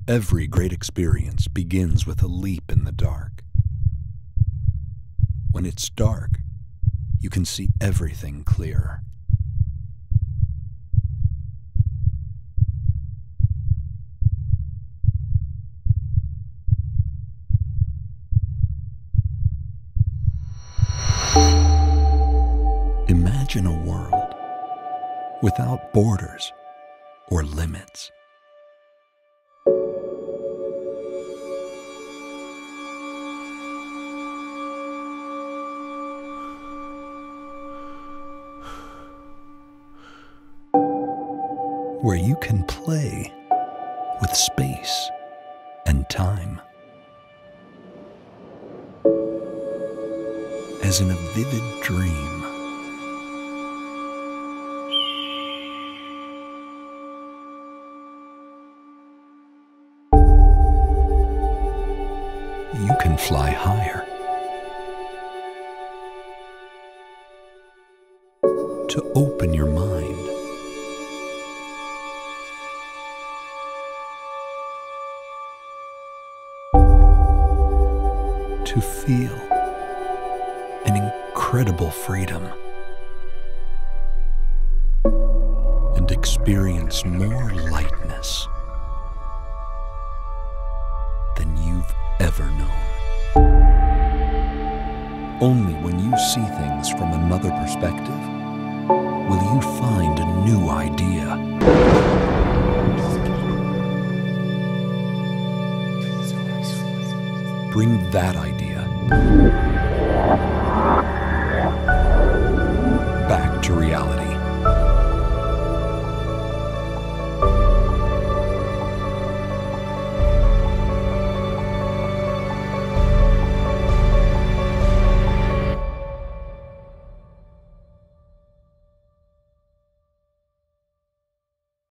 Every great experience begins with a leap in the dark. When it's dark, you can see everything clearer. Imagine a world without borders or limits. Where you can play with space and time. As in a vivid dream. You can fly higher. To open your mind. To feel an incredible freedom and experience more lightness than you've ever known. Only when you see things from another perspective will you find a new idea. Bring that idea back to reality.